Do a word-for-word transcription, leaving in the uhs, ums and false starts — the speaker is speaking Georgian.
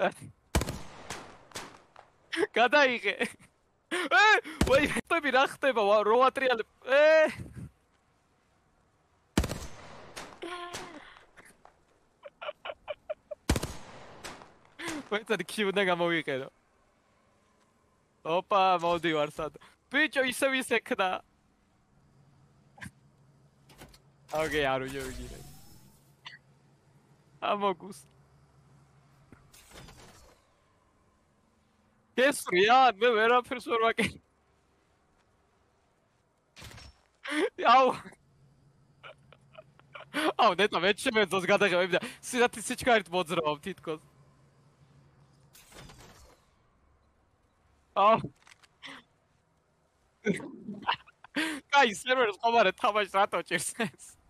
გადაიღე. ე, ვაი, ხტები რა ხტება? რო ატრიალებ. ე! ვეცადი კი უნდა გამოვიყენო. ოპა, მოვდივარ სად. ბიჭო, ისევ ის ეკნა. ოკეი, არ ვიჯერე. ამოგუს. გესრია, მე ვერაფერს ვერ ვაკეთე. აუ. აუ, ნეტა მე შემეძოს გადაღებები და სინათლის სიჩქარით მოძრაობ თითქოს. აუ. კაი, სერვერს ყომარე თამაშს რატო ჭირს ეს?